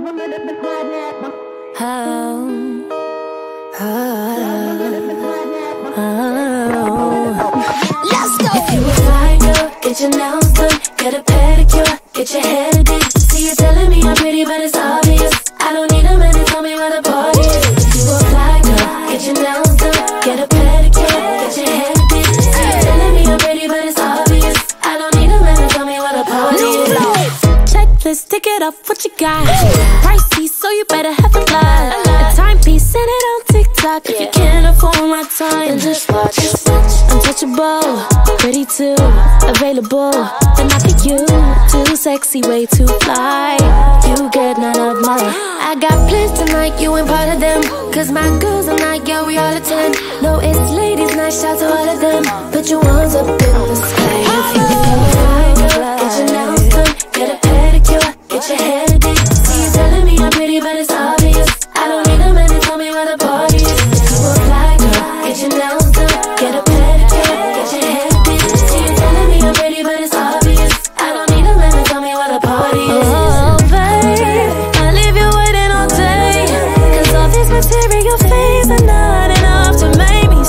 Let's go. If you a fly girl, get your nails done, get a pedicure, get your hair did. See you telling me I'm pretty, but it's obvious. I don't need a man to tell me where the party is. If you a fly girl, get your nails done, get a pedicure, get your hair did. See you telling me I'm pretty, but it's obvious. I don't need a man to tell me where the party is. Checklist, tick it up, what you got? Pricey, so you better have a lot. A timepiece, send it on TikTok. If you can't afford my time, then just watch. Untouchable, pretty too, available. But not for you, too sexy, way too fly. You get none of mine. I got plans tonight, you ain't part of them. Cause my girls are not, yeah, we all attend. No, it's ladies night, shout to all of them. Put your ones up in the sky. If you get your nails done, get a pedicure, get your hair did. See you telling me I'm pretty, but it's obvious. I don't need a man to tell me where the party is. You a fly girl, get your nails done, get a pedicure, get your hair did. See you telling me I'm pretty, but it's obvious. I don't need a man to tell me where the party is. Oh, babe, I leave you waiting all day. Cause all this material things are not enough to make me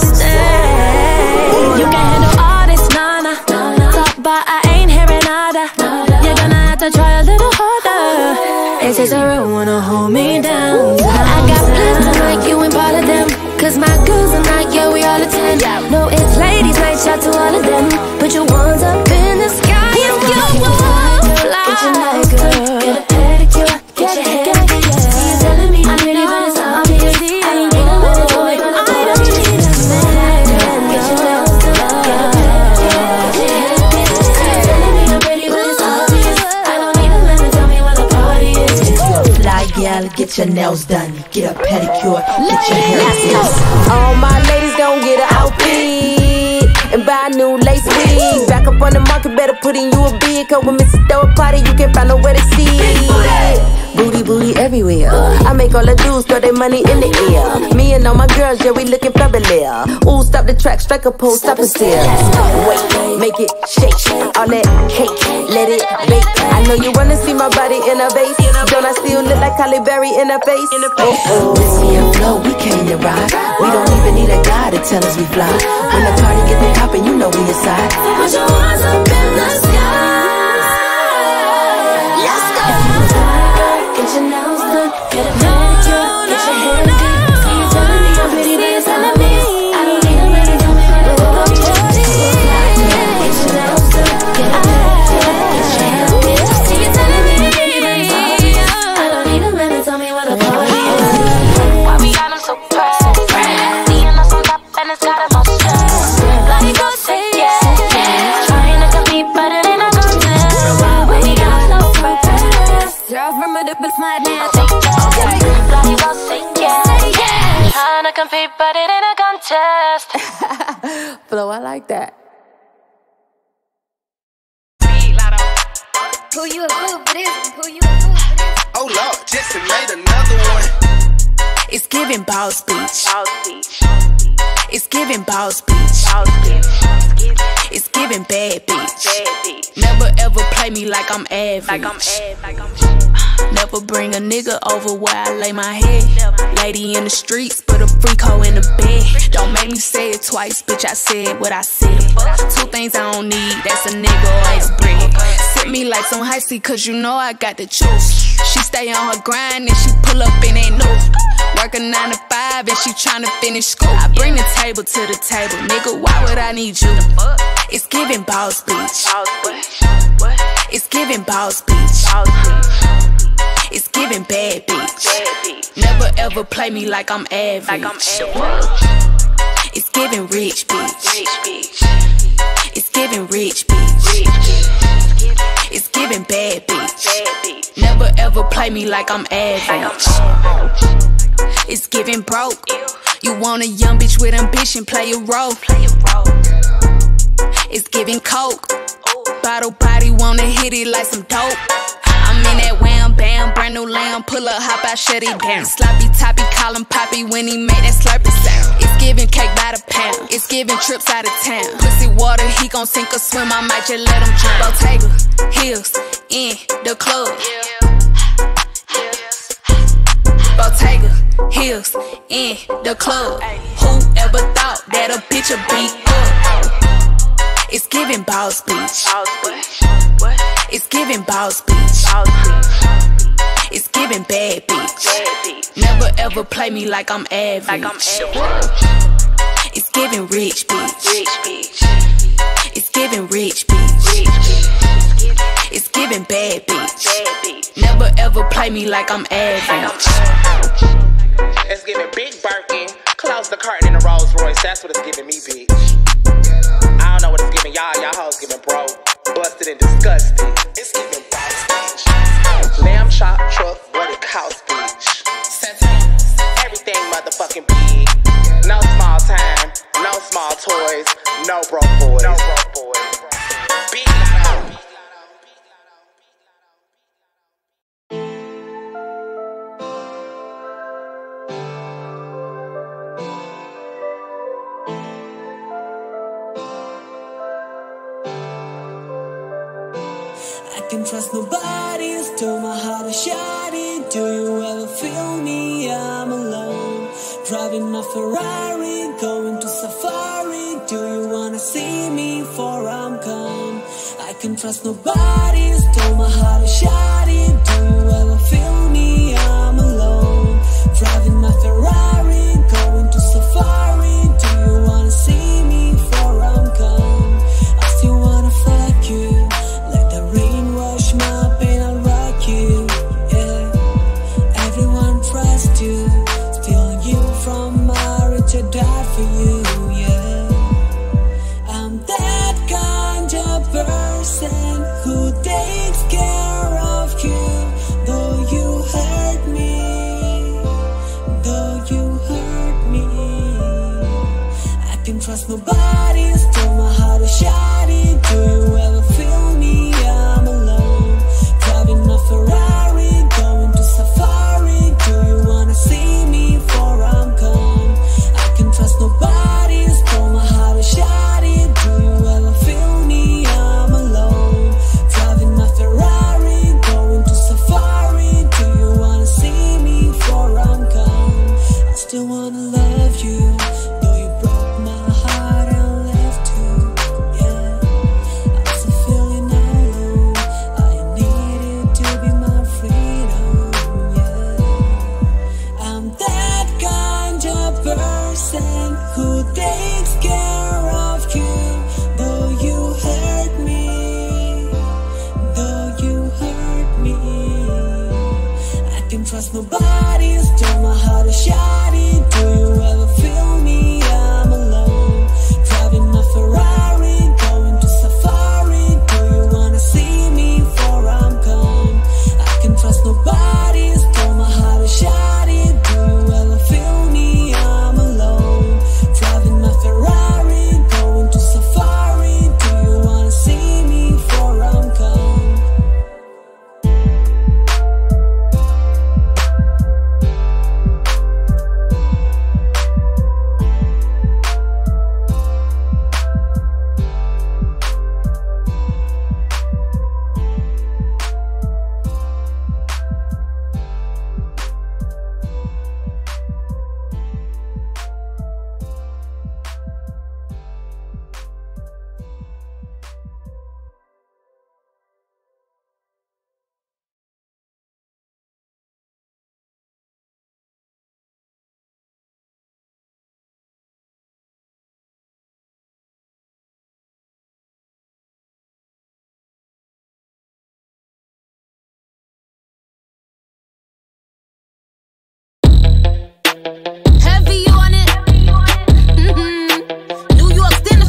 stay. You can handle all this, nana. Talk but I ain't hearing nada. You're gonna have to try a little harder. It takes a real one to hold me down. I got plans tonight, you ain't part of them. Cause my girls are not, yeah, we all attend. No, it's ladies night, shout to all of them. Put your ones up in the sky. You fly. Get your nails done, get a pedicure, get your hair did. See you telling me I'm pretty, but it's obvious. I don't need a man to tell me where the party is. Get your nails done, get a pedicure, get your hair did. See you telling me I'm pretty, but it's obvious. I don't need a man to tell me where the party is. Fly gal, get your nails done, get a pedicure, get your hair did. All my ladies gon' get an outfit and buy a new lace wig. Back up on the market, better put in you a bid. Cause when Mrs. throw a party, you can't find nowhere to see. Booty, booty everywhere. I make all the dudes throw their money in the air. Me and all my girls, yeah, we looking fabulous. Ooh, stop the track, strike a pose, stop and stare. Wait, make it shake, all that cake, let it bake. I know you wanna see my body in a vase. Don't I still look like Halle Berry in her face? Oh, Missy and FLO, we came to ride. We don't even need a guy to tell us we fly. When the party get the poppin', you know we inside. Put your hands up in the sky. Let's go. Get your nails done, get a pedicure, get your hair did. See you telling me I'm pretty, but it's obvious. I don't need a man to tell me where the party is. Get your nails done, get a pedicure, get your hair did. See you telling me I'm pretty, but it's obvious. I don't need a man to tell me where the party is. Why we got them so pressed? Seeing us on top and it's got them all stressed. Like go say yeah. Trying to compete, but it ain't a contest. Why we got no press? Girl from a different side now. Like go say yeah. Trying to compete, but it ain't a contest. FLO, I like that. Who you a fool for this? Who you a fool for this? Oh Lord, Jesse made another one. It's giving boss beach. It's giving boss beach. It's giving bad bitch. Never ever play me like I'm average. Never bring a nigga over where I lay my head. Lady in the streets, put a freak hoe in the bed. Don't make me say it twice, bitch, I said what I said. Two things I don't need, that's a nigga or his bread. Sip me like some high C, cause you know I got the juice. She stay on her grind and she pull up and ain't no. Work a 9 to 5 and she tryna finish school. I bring the table to the table, nigga, why would I need you? It's giving boss beach. It's giving boss beach. It's giving bad bitch. Never ever play me like I'm average. It's giving rich bitch. It's giving rich bitch. It's giving bad bitch. Never ever play me like I'm average. It's giving broke. You want a young bitch with ambition, play a role. It's giving coke. Bottle body wanna hit it like some dope. I'm in that wham bam, brand new lamb. Pull up, hop out, shut it down. Sloppy toppy, call him Poppy when he made that slurpy sound. It's giving cake by the pound. It's giving trips out of town. Pussy water, he gon' sink or swim. I might just let him drown. Bottega, heels, in the club. wheels in the club. Whoever thought that a bitch would be up? It's giving boss bitch. It's giving boss bitch. It's giving bad bitch. Never ever play me like I'm average. It's giving rich bitch. It's giving rich bitch. It's giving bad bitch. Never ever play me like I'm average. It's giving big Birkin, close the curtain in a Rolls Royce. That's what it's giving me, bitch. I don't know what it's giving y'all. Y'all hoes giving broke, busted and disgusted. It's giving boss bitch. Lamb chop truck, what it cost, bitch. Everything motherfucking big. No small time, no small toys, no broke boys. Big lotto. I can trust nobody, stole my heart a shawty. Do you ever feel me? I'm alone, driving my Ferrari, going to safari. Do you wanna see me before I'm gone? I can trust nobody, stole my heart a shawty. Do you ever feel me? I'm alone, driving my Ferrari, going to safari. Do you wanna see me before I'm gone? I still wanna fuck you. Wash my pain, I'll rock you, yeah. Everyone trusts you, stealing you from marriage, I died for you, yeah. I'm that kind of person who takes care of you. Though you hurt me, though you hurt me, I can trust nobody, stole my heart a shawty. Do you ever feel me? I'm alone, driving my Ferrari, going to safari. Do you wanna see me before I'm gone? I can trust nobody, stole my heart a shawty. Do you ever feel me? I'm alone, driving my Ferrari, going to safari. Do you wanna see me before I'm gone? I still wanna love you, though you broke my heart and left you, yeah. I'm still feeling alone, I needed to be my freedom, yeah. I'm that kind of person who takes care of you. Though you hurt me, though you hurt me, I can trust nobody, stole my heart a shawty. Do you ever feel me? I'm alone, driving my Ferrari, going to safari. Do you wanna see me before I'm gone? I can trust nobody, stole my heart a shawty. Do you ever feel me? I'm alone, driving my Ferrari, going to safari. Do you wanna see me before I'm gone? Heavy on it. New York dinner.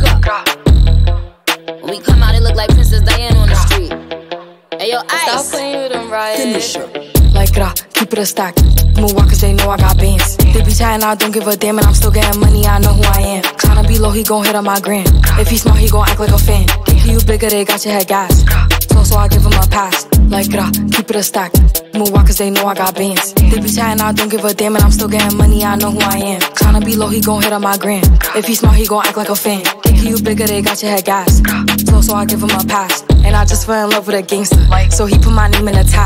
When we come out, it look like Princess Diana on the street. Hey, yo, Ice. Stop playing with them, right? Like keep it a stack. Move walk cause they know I got bands. They be chatting, I don't give a damn, and I'm still getting money, I know who I am. Tryna be low, he gon' hit on my gram. If he smart, he gon' act like a fan. Think you bigger, they got your head gas. So I give him a pass. Like keep it a stack. Move walk cause they know I got bands. They be chatting, I don't give a damn, and I'm still getting money, I know who I am. Tryna be low, he gon' hit on my gram. If he smart, he gon' act like a fan. Think you bigger, they got your head gas. So I give him a pass. And I just fell in love with a gangster, so he put my name in the top.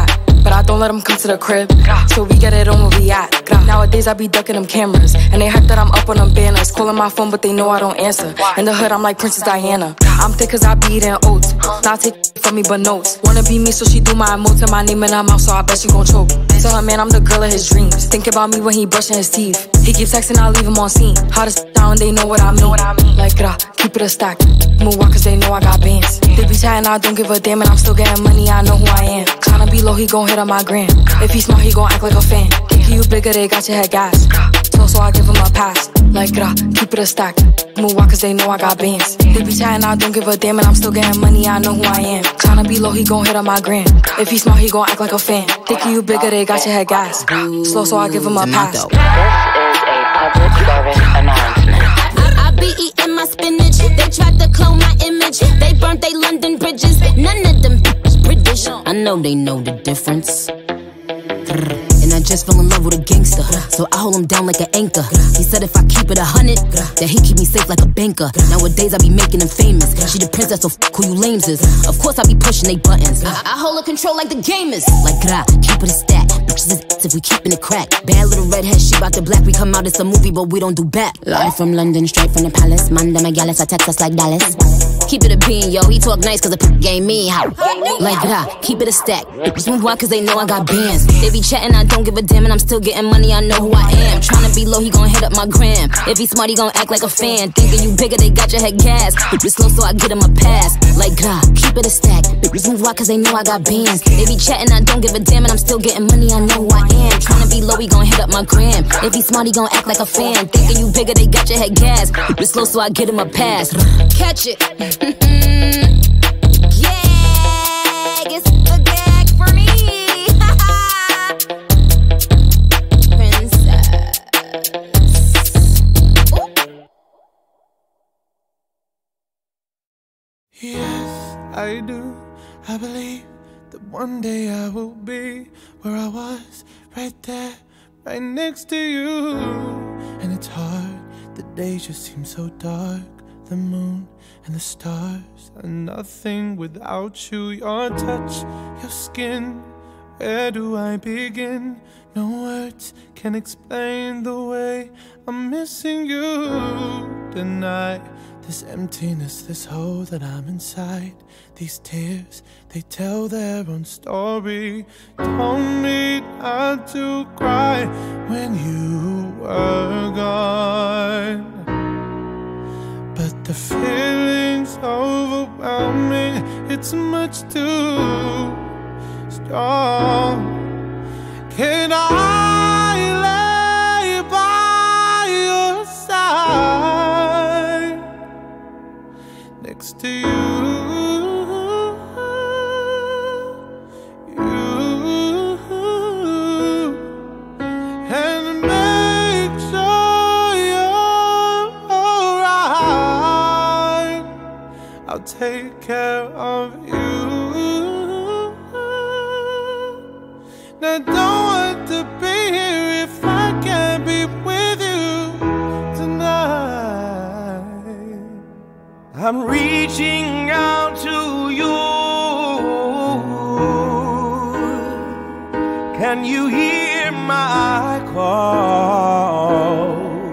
but I don't let them come to the crib. So we get it on where we at. Nowadays I be ducking them cameras, and they hype that I'm up on them banners. Calling my phone, but they know I don't answer. In the hood, I'm like Princess Diana. I'm thick cause I be eating oats. Not take from me, but notes. Wanna be me, so she do my emotes and my name in her mouth, so I bet she gon' choke. Tell her, man, I'm the girl of his dreams. Think about me when he brushing his teeth. He keeps texting, I leave him on scene. Hottest down, they know what I mean. Like, keep it a stack. Move walk cause they know I got bands. They be chatting, I don't give a damn, and I'm still getting money, I know who I am. Tryna be low, he gon' hit on my gram. If he smart, he gon' act like a fan. Think you bigger, they got your head gas. So I give him a pass. Like, keep it a stack. Move walk cause they know I got bands. They be chatting, I don't give a damn, and I'm still getting money, I know who I am. Tryna be low, he gon' hit on my gram. If he smart, he gon' act like a fan. Think you bigger, they got your head gas. Slow, so I give him a pass. This is a public service announcement. I be eating my spinach. They tried to clone my image. They burnt they London bridges. None of them British. I know they know the difference. And I just fell in love with a gangster, so I hold him down like an anchor. He said if I keep it 100, that he keep me safe like a banker. Nowadays I be making him famous. She the princess, so f*** who you lames is. Of course I be pushing they buttons. I hold her control like the gamers. Like keep it a stack. Bitches is if we keepin' it crack. Bad little redhead, she bout the black. We come out, it's a movie, but we don't do back. Live from London, straight from the palace. Manda Megalis, I text us like Dallas. Keep it a bean, yo. He talk nice cause the game me how. Like keep it a stack. Bitches move wide cause they know I got bands. They be chatting, I don't give a damn, and I'm still getting money, I know who I am. Tryna be low, he gon' hit up my gram. If he smart, he gon' act like a fan. Thinking you bigger, they got your head gas. Bitches slow, so I get him a pass. Like keep it a stack. Bitches move wide cause they know I got bands. They be chatting, I don't give a damn, and I'm still getting money, I know who I am. Tryna be low, he gon' hit up my gram. If he smart, he gon' act like a fan. Thinking you bigger, they got your head gas. Bitches slow, so I get him a pass. Catch it. Yeah, it's a gag for me. Yes, I do. I believe that one day I will be where I was, right there, right next to you. And it's hard, the days just seem so dark. The moon and the stars are nothing without you. Your touch, your skin, where do I begin? No words can explain the way I'm missing you tonight. This emptiness, this hole that I'm inside. These tears, they tell their own story. Told me not to cry when you were gone. But the feeling's overwhelming. It's much too strong. Can I lay by your side next to you? And make sure you're alright. I'll take care of you. Now I don't want to be here if I can't be with you tonight. I'm reaching out to you. Can you hear my call?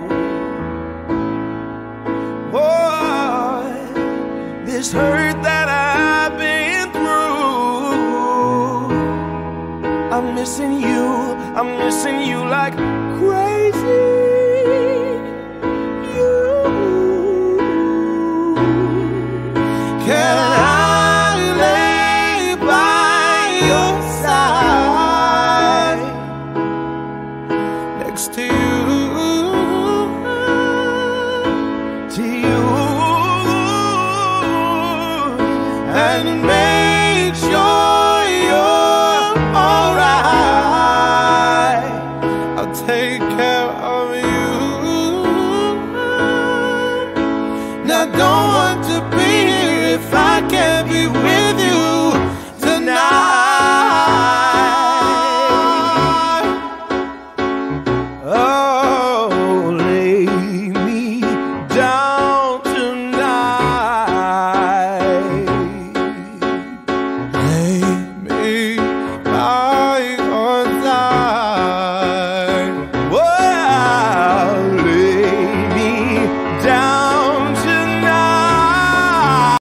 Boy, this hurt that I've been through, I'm missing you like crazy.